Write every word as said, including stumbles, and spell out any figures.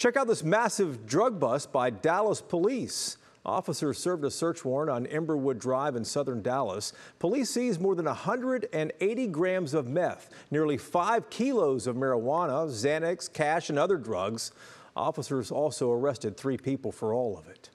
Check out this massive drug bust by Dallas police. Officers served a search warrant on Emberwood Drive in southern Dallas. Police seized more than one hundred eighty grams of meth, nearly five kilos of marijuana, Xanax, cash, and other drugs. Officers also arrested three people for all of it.